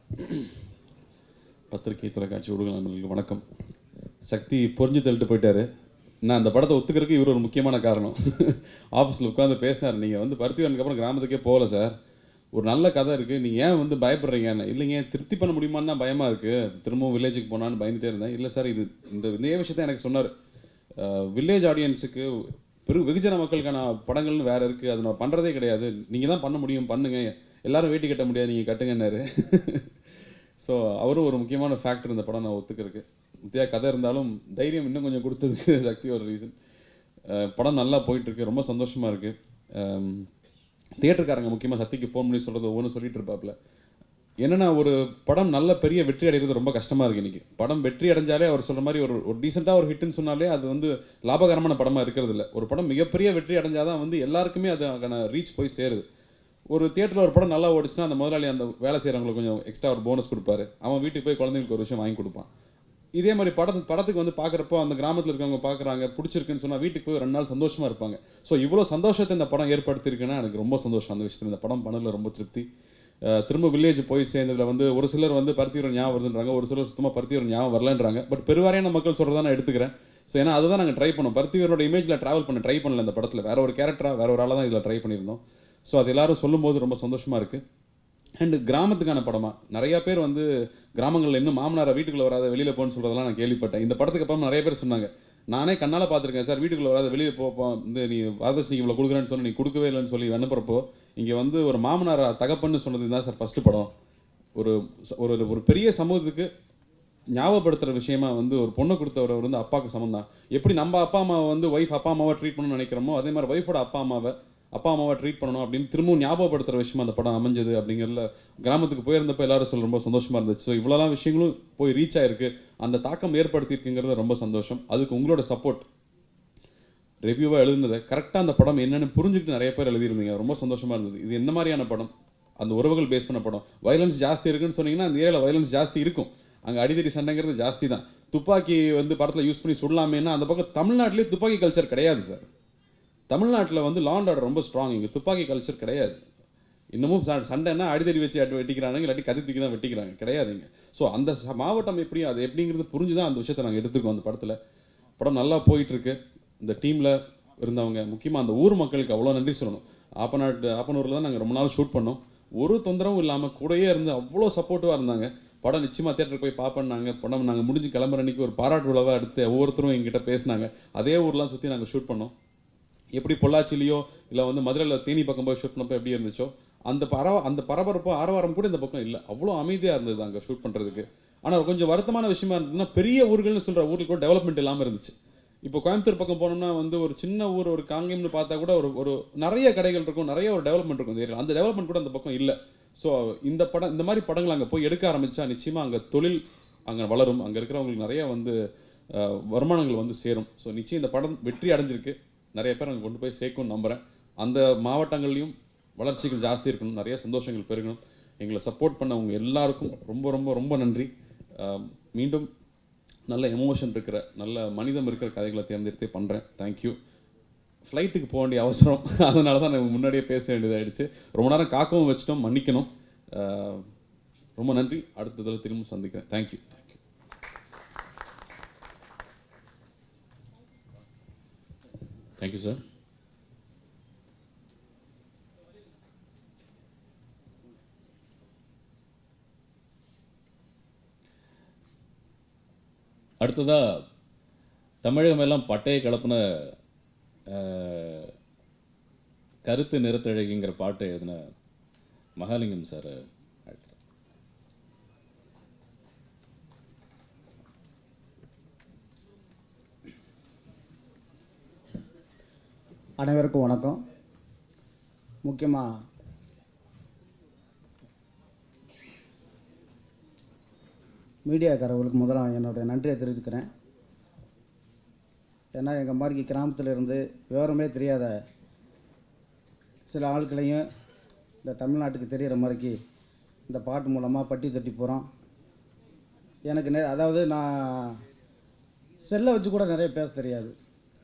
பத்திரிகை தொலைக்காட்சி ஊடக நண்பர்களுக்கு வணக்கம். சக்தி பொறிஞ்சு தள்ளிட்டு போயிட்டாரு. நான் அந்த படத்தை ஒத்துக்கிறதுக்கு இவர் ஒரு முக்கியமான காரணம். ஆஃபீஸில் உட்காந்து பேசினார், நீங்கள் வந்து பருத்திவரனுக்கு அப்புறம் கிராமத்துக்கே போகல சார், ஒரு நல்ல கதை இருக்குது, நீங்கள் ஏன் வந்து பயப்படுறீங்கன்னு. இல்லைங்க, திருப்தி பண்ண முடியுமான்னு தான் பயமாக இருக்குது, திரும்பவும் வில்லேஜுக்கு போனான்னு பயந்துட்டே இருந்தேன். இல்லை சார், இதே விஷயத்தை எனக்கு சொன்னார். வில்லேஜ் ஆடியன்ஸுக்கு வெகுஜன மக்களுக்கான படங்கள்னு வேறு இருக்குது, அது நான் பண்ணுறதே கிடையாது, நீங்கள் தான் பண்ண முடியும், பண்ணுங்கள், எல்லாரும் வேட்டி கட்ட முடியாது, நீங்கள் கட்டுங்கன்னாரு. ஸோ அவரும் ஒரு முக்கியமான ஃபேக்டர் இந்த படம் நான் ஒத்துக்கிறதுக்கு. முத்தியா கதை இருந்தாலும் தைரியம் இன்னும் கொஞ்சம் கொடுத்ததுக்கு சக்தி ஒரு ரீசன். படம் நல்லா போயிட்டுருக்கு, ரொம்ப சந்தோஷமாக இருக்குது. தியேட்டருக்காரங்க முக்கியமாக சக்திக்கு ஃபோன் பண்ணி சொல்கிறது ஒவ்வொன்று சொல்லிட்டு இருப்பாப்புல. என்னென்னா, ஒரு படம் நல்ல பெரிய வெற்றி அடைகிறது ரொம்ப கஷ்டமாக இருக்குது இன்றைக்கி. படம் வெற்றி அடைஞ்சாலே அவர் சொல்கிற மாதிரி ஒரு டீசெண்டாக ஒரு ஹிட்டுன்னு சொன்னாலே அது வந்து லாபகரமான படமாக இருக்கிறது இல்லை. ஒரு படம் மிகப்பெரிய வெற்றி அடைஞ்சால் தான் வந்து எல்லாருக்குமே அதுக்கான ரீச் போய் சேருது. ஒரு தியேட்டரில் ஒரு படம் நல்லா ஓடிச்சுன்னா அந்த முதலாளி அந்த வேலை செய்கிறவங்களுக்கு கொஞ்சம் எக்ஸ்ட்ரா ஒரு போனஸ் கொடுப்பாரு, அவன் வீட்டுக்கு போய் குழந்தைங்களுக்கு ஒரு விஷயம் வாங்கி கொடுப்பான். இதே மாதிரி படத்துக்கு வந்து பார்க்குறப்போ அந்த கிராமத்தில் இருக்கவங்க பார்க்குறாங்க, பிடிச்சிருக்குன்னு சொன்னால் வீட்டுக்கு போய் 2 நாள் சந்தோஷமாக இருப்பாங்க. ஸோ இவ்வளோ சந்தோஷத்தை இந்த படம் ஏற்படுத்தியிருக்குன்னா எனக்கு ரொம்ப சந்தோஷம். அந்த விஷயத்தில் இந்த படம் பண்ணதில் ரொம்ப திருப்தி. திரும்ப வில்லேஜ் போய் சேர்ந்ததில் வந்து ஒரு சிலர் வந்து பருத்தியூர் ஞாபகம் வருதுன்றாங்க, ஒரு சிலர் சுத்தமாக பருத்தியூர் ஞாபகம் வரலன்றாங்க. பட் பெருவாரியான மக்கள் சொல்கிறதா நான் எடுத்துக்கிறேன். ஸோ ஏன்னா அதுதான் நாங்கள் ட்ரை பண்ணோம். பருத்தியூரோட இமேஜில் ட்ரை பண்ணல இந்த படத்தில், வேற ஒரு கேரக்டராக வேற ஒரு ஆளாக தான் இதில் ட்ரை பண்ணியிருந்தோம். ஸோ அது எல்லாரும் சொல்லும்போது ரொம்ப சந்தோஷமாக இருக்குது. அண்டு கிராமத்துக்கான படமாக நிறையா பேர் வந்து கிராமங்களில் இன்னும் மாமனாரை வீட்டுக்குள்ளே வராத வெளியில் போன்னு சொல்கிறதெல்லாம் நான் கேள்விப்பட்டேன். இந்த படத்துக்கு அப்புறம் நிறைய பேர் சொன்னாங்க, நானே கண்ணால் பார்த்துருக்கேன் சார், வீட்டுக்குள்ளே வராத வெளியே போப்போம், வந்து நீ வரதட்சணைக்கு இவ்வளோ கொடுக்குறேன்னு சொல்லி நீ கொடுக்கவே இல்லைன்னு சொல்லி அனுப்புறப்போ இங்கே வந்து ஒரு மாமனாரை தகப்பன்னு சொன்னது தான் சார் ஃபஸ்ட்டு படம். ஒரு ஒரு பெரிய சமூகத்துக்கு ஞாபகப்படுத்துகிற விஷயமா வந்து ஒரு பொண்ணை கொடுத்தவர் வந்து அப்பாவுக்கு சமம் தான். எப்படி நம்ம அப்பா அம்மாவை வந்து ஒய்ஃப் அப்பா அம்மாவை ட்ரீட் பண்ணணும்னு நினைக்கிறோமோ, அதே மாதிரி ஒய்ஃபோட அப்பா அம்மாவை ட்ரீட் பண்ணணும் அப்படின்னு திரும்பவும் ஞாபகப்படுத்துகிற விஷயமா அந்த படம் அமைஞ்சது அப்படிங்கிறதுல கிராமத்துக்கு போயிருந்தப்போ எல்லாரும் சொல்ல ரொம்ப சந்தோஷமாக இருந்துச்சு. ஸோ இவ்வளோலாம் விஷயங்களும் போய் ரீச் ஆகிருக்கு, அந்த தாக்கம் ஏற்படுத்தியிருக்குங்கிறது ரொம்ப சந்தோஷம். அதுக்கு உங்களோட சப்போர்ட். ரிவ்யூவாக எழுதுனதை கரெக்டாக அந்த படம் என்னென்னு புரிஞ்சுக்கிட்டு நிறைய பேர் எழுதியிருந்தீங்க, ரொம்ப சந்தோஷமாக இருந்தது. இது என்ன மாதிரியான படம், அந்த உறவுகள் பேஸ் பண்ண படம். வயலன்ஸ் ஜாஸ்தி இருக்குன்னு சொன்னீங்கன்னா அந்த ஏரியாவில் வயலன்ஸ் ஜாஸ்தி இருக்கும், அங்கே அடிதடி சண்டைங்கிறது ஜாஸ்தி தான். துப்பாக்கி வந்து படத்தில் யூஸ் பண்ணி சுடலாமேன்னா அந்த பக்கம் தமிழ்நாட்டிலே துப்பாக்கி கல்ச்சர் கிடையாது சார். தமிழ்நாட்டில் வந்து லா அண்ட் ஆர்டர் ரொம்ப ஸ்ட்ராங், இங்கே துப்பாக்கி கல்ச்சர் கிடையாது. இன்னமும் சண்டைன்னா அடிதடி வச்சு வெட்டிக்கிறாங்க, இல்லாட்டி கத்தி தூக்கி தான் வெட்டிக்கிறாங்க, கிடையாதுங்க. ஸோ அந்த மாவட்டம் எப்படி அது எப்படிங்கிறது புரிஞ்சு தான் அந்த விஷயத்தை நாங்கள் எடுத்துருக்கோம் அந்த படத்தில். படம் நல்லா போயிட்டுருக்கு. இந்த டீமில் இருந்தவங்க முக்கியமாக அந்த ஊர் மக்களுக்கு அவ்வளோ நன்றி சொல்லணும். ஆப்பனூரில் தான் நாங்கள் ரொம்ப நாள் ஷூட் பண்ணோம். ஒரு தொந்தரவும் இல்லாமல் கூடயே இருந்து அவ்வளோ சப்போர்ட்டிவாக இருந்தாங்க. படம் நிச்சயமாக தேட்டருக்கு போய் பார்ப்பேன்னாங்க. படம் நாங்கள் முடிஞ்சு கிளம்புற அன்றைக்கி ஒரு பாராட்டு விழாவாக எடுத்து ஒவ்வொருத்தரும் எங்கிட்ட பேசினாங்க. அதே ஊர்லாம் சுற்றி நாங்கள் ஷூட் பண்ணோம். எப்படி பொள்ளாச்சிலையோ இல்லை வந்து மதுரையில் தேனி பக்கம் போய் ஷூட் பண்ணப்போ எப்படி இருந்துச்சோ அந்த பரபரப்போ ஆரவாரம் கூட இந்த பக்கம் இல்லை, அவ்வளோ அமைதியாக இருந்தது அங்கே ஷூட் பண்ணுறதுக்கு. ஆனால் கொஞ்சம் வருத்தமான விஷயமா இருந்ததுன்னா, பெரிய ஊர்கள்னு சொல்கிற ஊருக்கு கூட டெவலப்மெண்ட் இல்லாமல் இருந்துச்சு. இப்போ கோயம்புத்தூர் பக்கம் போனோம்னா வந்து ஒரு சின்ன ஊர், ஒரு காங்கேயம்னு பார்த்தா கூட ஒரு நிறைய கடைகள் இருக்கும், நிறைய ஒரு டெவலப்மெண்ட் இருக்கும் இந்த ஏரியா. அந்த டெவலப்மெண்ட் கூட அந்த பக்கம் இல்லை. ஸோ இந்த மாதிரி படங்கள் அங்கே போய் எடுக்க ஆரம்பித்தா நிச்சயமாக அங்கே தொழில் அங்கே வளரும், அங்கே இருக்கிறவங்களுக்கு நிறைய வந்து வருமானங்கள் வந்து சேரும். ஸோ நிச்சயம் இந்த படம் வெற்றி அடைஞ்சிருக்கு, நிறைய பேர் அங்கே கொண்டு போய் சேர்க்கும்னு நம்புகிறேன். அந்த மாவட்டங்கள்லையும் வளர்ச்சிகள் ஜாஸ்தி இருக்கணும், நிறைய சந்தோஷங்கள் பெருகணும். எங்களை சப்போர்ட் பண்ண அவங்க எல்லாருக்கும் ரொம்ப ரொம்ப ரொம்ப நன்றி. மீண்டும் நல்ல எமோஷன் இருக்கிற நல்ல மனிதம் இருக்கிற கதைகளை தேர்ந்தெடுத்தே பண்ணுறேன். தேங்க்யூ. ஃப்ளைட்டுக்கு போக வேண்டிய அவசரம், அதனால தான் நான் முன்னாடியே பேச வேண்டியதாகிடுச்சு. ரொம்ப நேரம் காக்கவும் வச்சிட்டோம், மன்னிக்கணும். ரொம்ப நன்றி. அடுத்ததில் திரும்ப சந்திக்கிறேன். தேங்க்யூ. Thank you sir. அடுத்ததாக தமிழகம் எல்லாம் பட்டையை கலப்பின கருத்து நிறத்தழகிங்கிற பாட்டை எழுதின மகாலிங்கம் சார். அனைவருக்கும் வணக்கம். முக்கியமாக மீடியாக்காரர்களுக்கு முதல்ல என்னுடைய நன்றியை தெரிவிச்சுக்கிறேன். ஏன்னா எங்கள் மாதிரி கிராமத்தில் இருந்து விவரமே தெரியாத சில ஆட்களையும் இந்த தமிழ்நாட்டுக்கு தெரிகிற மாதிரிக்கு இந்த பாட்டு மூலமாக பட்டி தட்டி போகிறோம். எனக்கு அதாவது நான் செல்லை வச்சு கூட நிறைய பேச தெரியாது.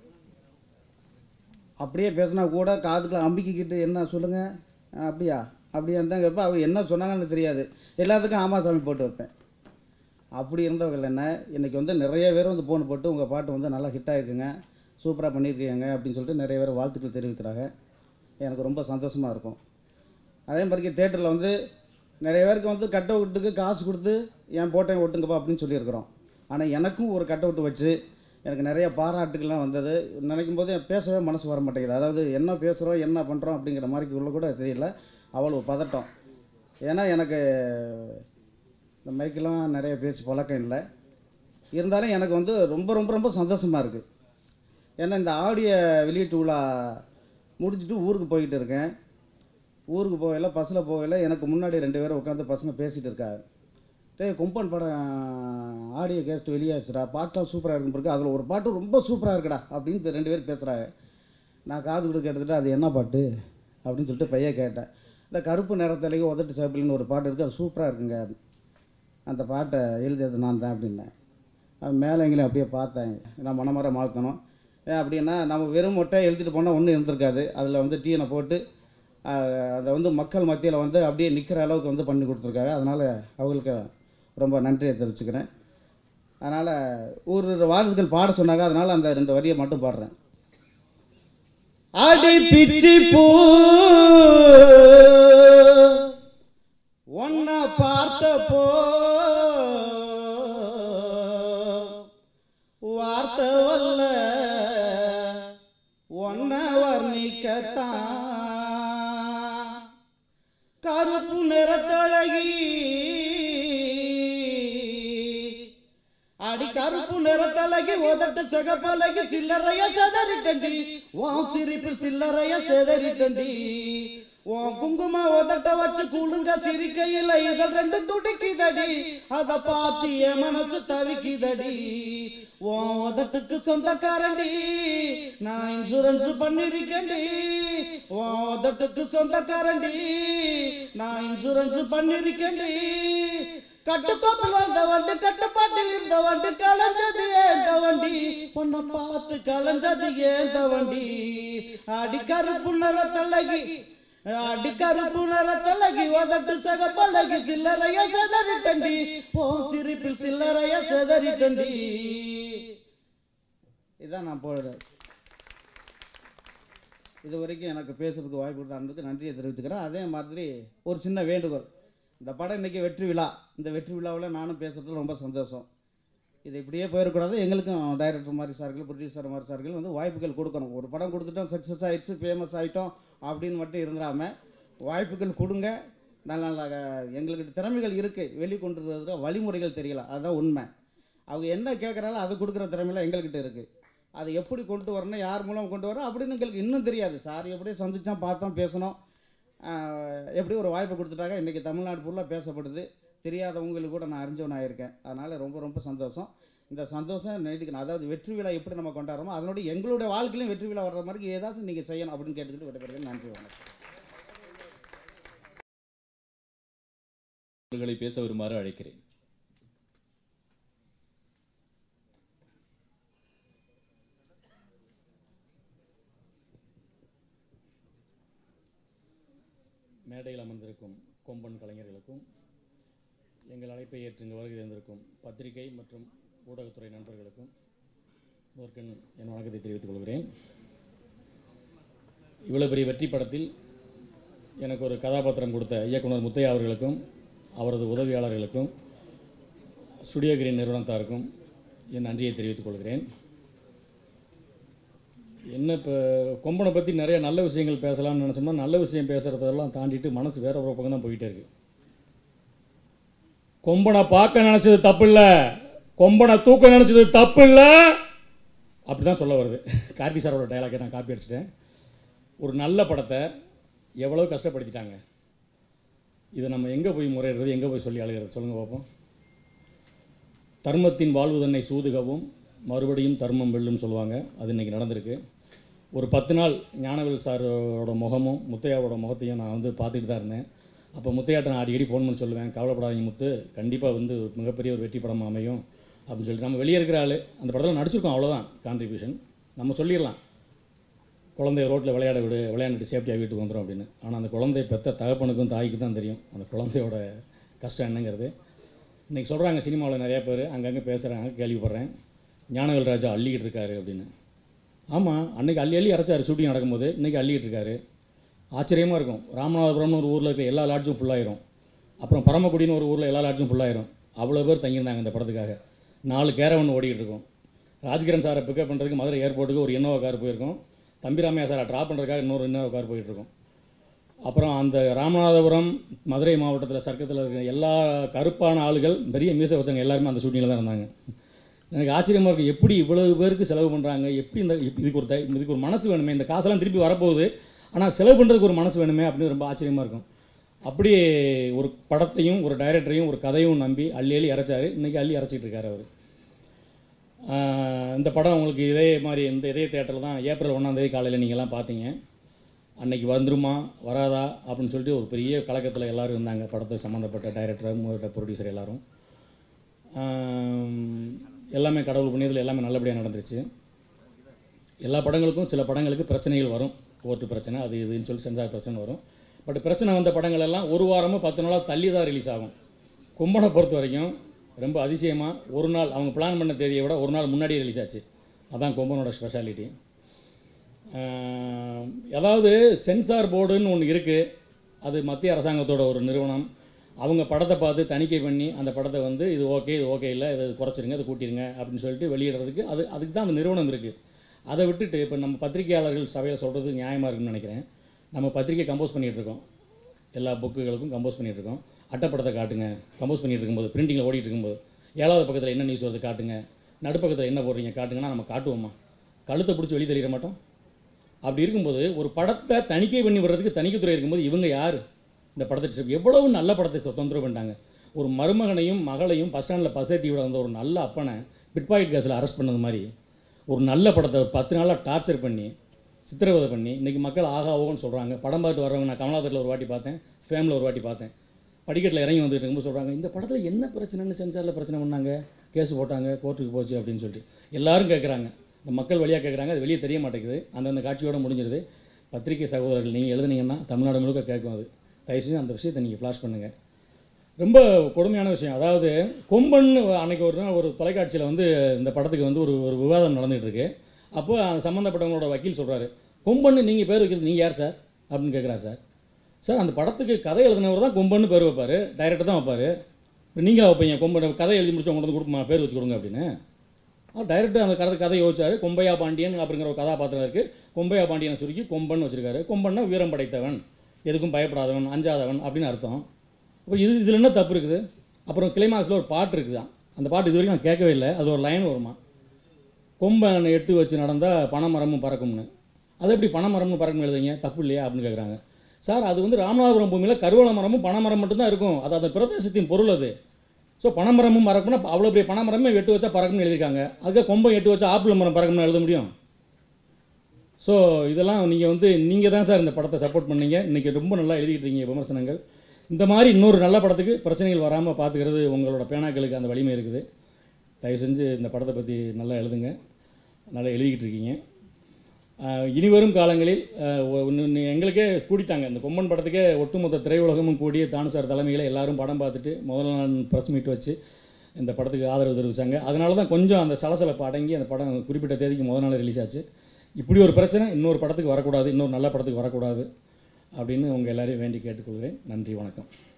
அப்படியே பேசினா கூட காதுக்குள்ள அம்பிக்கிக்கிட்டு என்ன சொல்லுங்கள் அப்படியா அப்படி இருந்தால் கேட்பேன். அவங்க என்ன சொன்னாங்கன்னு தெரியாது, எல்லாத்துக்கும் ஆமாம் சாமி போட்டு வைப்பேன். அப்படி இருந்தவர்கள் என்ன இன்றைக்கி வந்து நிறைய பேர் வந்து ஃபோன் போட்டு உங்கள் பாட்டு வந்து நல்லா ஹிட் ஆகிருக்குங்க, சூப்பராக பண்ணியிருக்கீங்க அப்படின்னு சொல்லிட்டு நிறைய பேர் வாழ்த்துக்கள் தெரிவிக்கிறாங்க. எனக்கு ரொம்ப சந்தோஷமாக இருக்கும். அதே மாதிரிக்கு தேட்டரில் வந்து நிறைய பேருக்கு வந்து கட் அவுட்டுக்கு காசு கொடுத்து என் போட்டேன் ஒட்டுங்கப்பா அப்படின்னு சொல்லியிருக்கிறோம். ஆனால் எனக்கும் ஒரு கட் அவுட் வச்சு எனக்கு நிறைய பாராட்டுக்கள்லாம் வந்தது. நினைக்கும் போது பேசவே மனசு வர மாட்டேங்குது. அதாவது என்ன பேசுகிறோம் என்ன பண்ணுறோம் அப்படிங்கிற மாதிரி உள்ள கூட தெரியல, அவ்வளோ பதட்டம். ஏன்னா எனக்கு இந்த மைக்கெல்லாம் நிறைய பேசி பழக்கம் இல்லை. இருந்தாலும் எனக்கு வந்து ரொம்ப ரொம்ப ரொம்ப சந்தோஷமாக இருக்குது. ஏன்னா இந்த ஆடியோ வெளியீட்டு விழா முடிச்சுட்டு ஊருக்கு போய்கிட்டு இருக்கேன். ஊருக்கு போகல, பஸ்ஸில் போகல, எனக்கு முன்னாடி 2 பேரும் உட்காந்து பசங்க பேசிகிட்டு இருக்காங்க. டேய் கொம்பன் படம் ஆடியோ கேஸ்ட் வெளியாச்சுடா, பாட்டெலாம் சூப்பராக இருக்கும் பிறகு அதில் ஒரு பாட்டு ரொம்ப சூப்பராக இருக்குடா அப்படின்னு 2 பேர் பேசுகிறாங்க. நான் காது கொடுக்க எடுத்துகிட்டு அது என்ன பாட்டு அப்படின்னு சொல்லிட்டு பையன் கேட்டேன். இந்த கருப்பு நிறத்திலேயே உதட்டு சேப்பிள்னு ஒரு பாட்டு இருக்குது, அது சூப்பராக இருக்குங்க, அந்த பாட்டை எழுதியது நான் தான் அப்படின்னேன். மேலே எங்கேயும் அப்படியே பார்த்தேன், நான் மனமார மாற்றணும். ஏன் அப்படின்னா நம்ம வெறும் மொட்டை எழுதிட்டு போனால் ஒன்றும் இருந்திருக்காது. அதில் வந்து டீனை போட்டு அதை வந்து மக்கள் மத்தியில் வந்து அப்படியே நிற்கிற அளவுக்கு வந்து பண்ணி கொடுத்துருக்காங்க. அதனால் அவங்களுக்கு ரொம்ப நன்றியை தெரிவிச்சுக்கிறேன். அதனால் ஒரு வாழ்த்துக்கள் பாட சொன்னாங்க, அதனால் அந்த 2 வரியை மட்டும் பாடுறேன். அடி பிச்சி பூ ஒன்ன பார்த்தப்போ வார்த்தை வல்ல ஒன்ன வர்ணிக்கத்தான் கருப்பு நிறத்தழகி அடி கருப்பு நிறத்தழகி உதட்டு சிகப்பழகி சில்லறைய செதறிட்டண்டி உன் சிரிப்பில் சில்லறைய செதறிட்டண்டி உன் குங்கும உதட்ட வச்சு குளுங்க சிரிக்கையில் இதழ் 2 துடிக்குதடி அத பார்த்து என் மனசு தவிக்குதடி உன் உதட்டுக்கு சொந்தக்காரண்டி நான் இன்சூரன்ஸ் பண்ணிருக்கேன்டி உன் உதட்டுக்கு சொந்தக்காரண்டி நான் இன்சூரன்ஸ் பண்ணிருக்கேன்டி கட்டுக்கோப்பில் வந்த வண்டி கட்டுப்பாட்டில் இருந்த வண்டி கலந்தது ஏந்த வண்டி பொண்ணை பார்த்து கலந்தது ஏந்த வண்டி அடி கருப்பு நிறத்தழகி அடி கருப்பு நிறத்தழகி உதட்டு சிகப்பழகி சில்லறைய செதறிட்டண்டி உன் சிரிப்பில் சில்லறைய செதறிட்டண்டி. இதான் நான் போடுறேன். இது வரைக்கும் எனக்கு பேசுறதுக்கு வாய்ப்பு கொடுத்ததுக்கு நன்றியை தெரிவித்துக்கிறேன். அதே மாதிரி ஒரு சின்ன வேண்டுகோள், இந்த படம் இன்றைக்கி வெற்றி விழா, இந்த வெற்றி விழாவில் நானும் பேசுகிறதுல ரொம்ப சந்தோஷம். இது இப்படியே போயிடக்கூடாது. எங்களுக்கும் டைரக்டர் மாதிரி சார்கள், ப்ரொடியூசர் மாதிரி சார்கள் வந்து வாய்ப்புகள் கொடுக்கணும். ஒரு படம் கொடுத்துட்டோம், சக்ஸஸ் ஆகிடுச்சு, ஃபேமஸ் ஆகிட்டோம் அப்படின்னு மட்டும் இருந்துடாமல் வாய்ப்புகள் கொடுங்க. நல்ல நல்ல எங்களுக்கு திறமைகள் இருக்குது, வெளிக்கொண்டு வர வழிமுறைகள் தெரியல, அதுதான் உண்மை. அவங்க என்ன கேட்குறாங்களோ அது கொடுக்குற திறமையெல்லாம் எங்கள்கிட்ட இருக்குது. அதை எப்படி கொண்டு வரணும், யார் மூலம் கொண்டு வரணும் அப்படின்னு எங்களுக்கு இன்னும் தெரியாது. சார் எப்படியும் சந்தித்தோம், பார்த்தோம், பேசணும், எப்படி ஒரு வாய்ப்பு கொடுத்துட்டாங்க. இன்றைக்கி தமிழ்நாடு ஃபுல்லாக பேசப்படுது. தெரியாதவங்களுக்கு கூட நான் அறிஞ்சவனாக இருக்கேன். அதனால் ரொம்ப ரொம்ப சந்தோஷம். இந்த சந்தோஷம் நீடிக்கணும். அதாவது வெற்றி விழா எப்படி நம்ம கொண்டாடுறோமோ அதனுடைய எங்களுடைய வாழ்க்கையிலும் வெற்றி விழா வர்ற மாதிரி ஏதாச்சும் நீங்கள் செய்யணும் அப்படின்னு கேட்டுக்கிட்டு விடைபெறுகிறேன். நன்றி, வணக்கம். பேச வருமாறு அழைக்கிறேன். மேடையில் அமர்ந்திருக்கும் கொம்பன் கலைஞர்களுக்கும், எங்கள் அழைப்பை ஏற்று இங்கு வருகை தந்திருக்கும் பத்திரிகை மற்றும் ஊடகத்துறை நண்பர்களுக்கும் முதற்கண் என் வணக்கத்தை தெரிவித்துக் கொள்கிறேன். இவ்வளோ பெரிய வெற்றி படத்தில் எனக்கு ஒரு கதாபாத்திரம் கொடுத்த இயக்குனர் முத்தையா அவர்களுக்கும் அவரது உதவியாளர்களுக்கும் ஸ்டுடியோ கிரீன் நிறுவனத்தாருக்கும் என் நன்றியை தெரிவித்துக் கொள்கிறேன். என்ன இப்போ கொம்பனை பற்றி நிறைய நல்ல விஷயங்கள் பேசலாம்னு நினச்சோம்னா நல்ல விஷயம் பேசுகிறதெல்லாம் தாண்டிட்டு மனசு வேற ஒரு பக்கம் தான் போயிட்டே இருக்குது. கொம்பனை பார்க்க நினச்சது தப்பு இல்லை, கொம்பனை தூக்க நினச்சது தப்பு இல்லை, அப்படி தான் சொல்ல வருது. கார்த்தி சாரோட டைலாக்கை நான் காப்பி அடிச்சிட்டேன். ஒரு நல்ல படத்தை எவ்வளோ கஷ்டப்படுத்திட்டாங்க. இதை நம்ம எங்கே போய் முறையிடுறது, எங்கே போய் சொல்லி அழுகிறது சொல்லுங்கள் பார்ப்போம். தர்மத்தின் வாழ்வு தன்னை சூதுகவும் மறுபடியும் தர்மம் வெல்லும் சொல்லுவாங்க. அது இன்றைக்கி நடந்திருக்கு. ஒரு 10 நாள் ஞானவேல் சாரோட முகமும் முத்தையாவோட முகத்தையும் நான் வந்து பார்த்துட்டு தான் இருந்தேன். அப்போ முத்தையாட்ட நான் அடிக்கடி ஃபோன் பண்ணி சொல்லுவேன், கவலைப்படாதீங்க முத்து, கண்டிப்பாக வந்து மிகப்பெரிய ஒரு வெற்றி படம் அமையும் அப்படின்னு சொல்லிட்டு. நம்ம வெளியே இருக்கிற ஆள் அந்த படத்தில் நடிச்சிருக்கோம், அவ்வளோதான் கான்ட்ரிபியூஷன். நம்ம சொல்லிடலாம், குழந்தைய ரோட்டில் விளையாட விடு, விளையாண்டுட்டு சேஃப்டியாக வீட்டுக்கு வந்துடும் அப்படின்னு. ஆனால் அந்த குழந்தைய பெற்ற தகப்பனுக்கும் தாய்க்கு தான் தெரியும் அந்த குழந்தையோட கஷ்டம் என்னங்கிறது. இன்றைக்கி சொல்கிறாங்க சினிமாவில் நிறையா பேர் அங்கங்கே பேசுகிறாங்க, கேள்விப்படுறேன், ஞானவேல் ராஜா அள்ளிக்கிட்டு இருக்காரு அப்படின்னு. ஆமாம், அன்றைக்கி அள்ளி அரைச்சார் ஷூட்டிங் நடக்கும்போது, இன்றைக்கி அள்ளிக்கிட்டு இருக்காரு. ஆச்சரியமாக இருக்கும். ராமநாதபுரம்னு ஒரு ஊரில் இருக்க எல்லா லாட்ஜும் ஃபுல்லாயிரும். அப்புறம் பரமக்குடின்னு ஒரு ஊரில் எல்லா லாட்ஜும் ஃபுல்லாயிரும். அவ்வளோ பேர் தங்கியிருந்தாங்க இந்த படத்துக்காக. 4 கேரவன் ஓடிக்கிட்டு இருக்கும். ராஜ்கிரண் சாரை பிக்கப் பண்ணுறதுக்கு மதுரை ஏர்போர்ட்டுக்கு ஒரு இன்னோவா கார் போயிருக்கோம். தம்பிராமையா சாரை ட்ராப் பண்ணுறதுக்காக இன்னொரு இன்னோவா கார் போயிட்டுருக்கோம். அப்புறம் அந்த ராமநாதபுரம் மதுரை மாவட்டத்தில் சர்க்கத்தில் இருக்கிற எல்லா கருப்பான ஆளுகள், பெரிய மீசை வச்சவங்க எல்லாருமே அந்த ஷூட்டிங்கில் தான் இருந்தாங்க. எனக்கு ஆச்சரியமாக இருக்கும், எப்படி இவ்வளவு பேருக்கு செலவு பண்ணுறாங்க, எப்படி இதுக்கு ஒரு மனசு வேணுமே, இந்த காசெல்லாம் திருப்பி வரப்போகுது, ஆனால் செலவு பண்ணுறதுக்கு ஒரு மனசு வேணுமே அப்படின்னு ரொம்ப ஆச்சரியமாக இருக்கும். அப்படியே ஒரு படத்தையும் ஒரு டைரக்டரையும் ஒரு கதையும் நம்பி அள்ளி இறைச்சார். இன்றைக்கி அள்ளி இறைச்சிட்டு இருக்கார் அவர். இந்த படம் உங்களுக்கு இதே மாதிரி இதே தேட்டரில் தான் ஏப்ரல் 1ஆம் தேதி காலையில் நீங்கள்லாம் பார்த்தீங்க. அன்னைக்கு வந்துருமா வராதா அப்படின்னு சொல்லிட்டு ஒரு பெரிய கலக்கத்தில் எல்லோரும் இருந்தாங்க. படத்துக்கு சம்மந்தப்பட்ட டைரக்டர், ப்ரொடியூசர் எல்லோரும். எல்லாமே கடவுள் புண்ணியத்தில் எல்லாமே நல்லபடியாக நடந்துருச்சு. எல்லா படங்களுக்கும் சில படங்களுக்கு பிரச்சனைகள் வரும், கோர்ட்டு பிரச்சனை அது இதுன்னு சொல்லி சென்சார் பிரச்சனை வரும். பட் பிரச்சனை வந்த படங்கள் எல்லாம் ஒரு வாரமோ 10 நாளாக தள்ளி தான் ரிலீஸ் ஆகும். கொம்பனை பொறுத்த வரைக்கும் ரொம்ப அதிசயமாக ஒரு நாள் அவங்க பிளான் பண்ண தேதியை விட ஒரு நாள் முன்னாடியே ரிலீஸ் ஆச்சு. அதான் கொம்பனோட ஸ்பெஷாலிட்டி. அதாவது சென்சார் போர்டுன்னு ஒன்று இருக்குது, அது மத்திய அரசாங்கத்தோட ஒரு நிறுவனம். அவங்க படத்தை பார்த்து தணிக்கை பண்ணி அந்த படத்தை வந்து இது ஓகே இல்லை, இதை குறைச்சிருங்க, இதை கூட்டிடுங்க அப்படின்னு சொல்லிட்டு வெளியிடுறதுக்கு அதுக்கு தான் அந்த நிறுவனம் இருக்குது. அதை விட்டுட்டு இப்போ நம்ம பத்திரிகையாளர்கள் சபையில் சொல்கிறது நியாயமாக இருக்குன்னு நினைக்கிறேன். நம்ம பத்திரிக்கை கம்போஸ் பண்ணிகிட்ருக்கோம், எல்லா புக்குகளுக்கும் கம்போஸ் பண்ணிகிட்ருக்கோம். அட்டைப்படத்தை காட்டுங்க, கம்போஸ் பண்ணிகிட்டு இருக்கும்போது பிரிண்டிங்கில் ஓடிட்டு இருக்கும்போது 7வது பக்கத்தில் என்ன நியூஸ் வருது காட்டுங்க, நடுப்பக்கத்தில் என்ன போடுறீங்க காட்டுங்கன்னா நம்ம காட்டுவோமா? கழுத்தை பிடிச்சி வெளியே தெளிய மாட்டோம். அப்படி இருக்கும்போது ஒரு படத்தை தணிக்கை பண்ணி விடுறதுக்கு தணிக்கைத்துறை இருக்கும்போது இவங்க யார்? இந்த படத்தை எவ்வளவு நல்ல படத்தை தொந்தரவு பண்ணிட்டாங்க. ஒரு மருமகனையும் மகளையும் பஸ் ஸ்டாண்டில் பசேத்தி விட வந்த ஒரு நல்ல அப்பனை பிட்பாக்கெட் கேஸில் அரெஸ்ட் பண்ணது மாதிரி ஒரு நல்ல படத்தை ஒரு 10 நாளாக டார்ச்சர் பண்ணி சித்திரவதை பண்ணி இன்றைக்கி மக்கள் ஆகா ஓகன்னு சொல்கிறாங்க. படம் பார்த்து வர்றவங்க, நான் கமலாதரில் ஒரு வாட்டி பார்த்தேன், ஃபேமிலியில் ஒரு வாட்டி பார்த்தேன், படிக்கட்டில் இறங்கி வந்துட்டு இருக்கும்போது சொல்கிறாங்க இந்த படத்தில் என்ன பிரச்சனைன்னு சென்சாரில் பிரச்சனை பண்ணாங்க, கேஸ் போட்டாங்க, கோர்ட்டுக்கு போச்சு அப்படின்னு சொல்லிட்டு எல்லாரும் கேட்குறாங்க. இந்த மக்கள் வழியாக கேட்குறாங்க, அது வெளியே தெரிய மாட்டேங்குது. அந்தந்த காட்சியோடு முடிஞ்சிருது. பத்திரிகை சகோதரர்கள் நீங்கள் எழுதுனீங்கன்னா தமிழ்நாடு முழுக்க கேட்கும். அது தயவுசெய்து அந்த விஷயத்தை நீங்கள் ஃப்ளாஷ் பண்ணுங்கள். ரொம்ப கொடுமையான விஷயம். அதாவது கொம்பன்னு அன்றைக்கி ஒரு நாள் ஒரு தொலைக்காட்சியில் வந்து இந்த படத்துக்கு வந்து ஒரு விவாதம் நடந்துகிட்டு இருக்கு. அப்போ சம்மந்தப்பட்டவங்களோட வக்கீல் சொல்கிறாரு, கொம்பன்னு நீங்கள் பேர் வைக்கிறது நீங்கள் யார் சார் அப்படின்னு கேட்குறாரு. சார் அந்த படத்துக்கு கதை எழுதினவர் தான் கொம்பன்னு பேர் வைப்பார், டைரக்டர் தான் வைப்பார். நீங்கள் வைப்பீங்க கொம்பன் கதை எழுதி முடிச்சு கொண்டு வந்து கொடுப்பா பேர் வச்சு கொடுங்க அப்படின்னு. டைரக்டர் அந்த கதை யோசிச்சார். கொம்பையா பாண்டியன் அப்படிங்கிற ஒரு கதாபாத்திரம் இருக்குது. கொம்பையா பாண்டியனை சுருக்கி கொம்பன் வச்சுருக்காரு. கொம்பன்னா வீரம் படைத்தவன், எதுக்கும் பயப்படாதவன், அஞ்சாதவன் அப்படின்னு அர்த்தம். அப்போ இதில் என்ன தப்பு இருக்குது? அப்புறம் கிளைமாக்ஸில் ஒரு பாட்டு இருக்குது. அந்த பாட்டு இது வரைக்கும் நான் கேட்கவே இல்லை. அது ஒரு லைன் வருமா, கொம்பன் 8 வச்சு நடந்தால் பனைமரமும் பறக்கும்னு. அது எப்படி பனைமரமும் பறக்கும் எழுதுங்க, தப்பு இல்லையா அப்படின்னு கேட்குறாங்க. சார் அது வந்து ராமநாதபுரம் பூமியில் கருவள மரமும் பனைமரம் மட்டும்தான் இருக்கும், அது அந்த பிரதேசத்தின் பொருள் அது. ஸோ பனைமரமும் பறக்கும்னா அவ்வளோ பெரிய பனைமரமே 8 வச்சா பறக்கும்னு எழுதியிருக்காங்க. அதுக்கு கொம்பை 8 வச்சா ஆப்பிள் மரம் பறக்கும்னு எழுத முடியும்? ஸோ இதெல்லாம் நீங்கள் தான் சார் இந்த படத்தை சப்போர்ட் பண்ணீங்க. இன்றைக்கி ரொம்ப நல்லா எழுதிக்கிட்டு இருக்கீங்க விமர்சனங்கள். இந்த மாதிரி இன்னொரு நல்ல படத்துக்கு பிரச்சனைகள் வராமல் பார்த்துக்கிறது உங்களோட பேனாக்களுக்கு அந்த வலிமை இருக்குது. தயவு செஞ்சு இந்த படத்தை பற்றி நல்லா எழுதுங்க. நல்லா எழுதிக்கிட்டு இருக்கீங்க. இனிவரும் காலங்களில் எங்களுக்கே கூடிட்டாங்க, இந்த கொம்பன் படத்துக்கே ஒட்டுமொத்த திரையுலகமும் கூடிய தானு சார் தலைமையில் எல்லாரும் படம் பார்த்துட்டு முதல் நாள் ப்ரெஸ் மீட் வச்சு இந்த படத்துக்கு ஆதரவு தெரிவித்தாங்க. அதனால தான் கொஞ்சம் அந்த சலசலப்பு அடங்கி அந்த படம் குறிப்பிட்ட தேதிக்கு முதல் நாள் ரிலீஸ் ஆச்சு. இப்படி ஒரு பிரச்சனை இன்னொரு படத்துக்கு வரக்கூடாது, இன்னொரு நல்ல படத்துக்கு வரக்கூடாது அப்படின்னு உங்கள் எல்லாரையும் வேண்டி கேட்டுக்கொள்கிறேன். நன்றி, வணக்கம்.